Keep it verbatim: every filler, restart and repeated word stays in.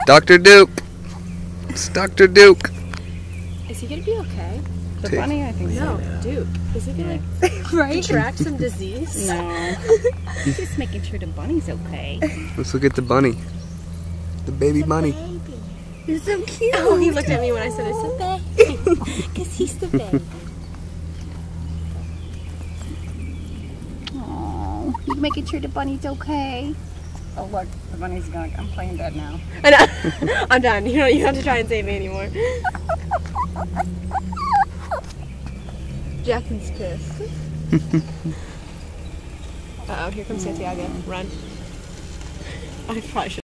Doctor Duke. It's Doctor Duke. Is he gonna be okay? The bunny, I think No, so. Duke. Is he gonna like Right? contract some disease? No. He's just making sure the bunny's okay. Let's look at the bunny. The baby bunny. You're so cute. Oh, he looked at me when I said it's a baby. Because he's the baby. Oh, he's making sure the bunny's okay. Oh look, the bunny's gonna. I'm playing dead now. I know. I'm done. You don't. You don't have to try and save me anymore. Jackin's pissed. Uh oh, here comes Santiago. Run. I probably should.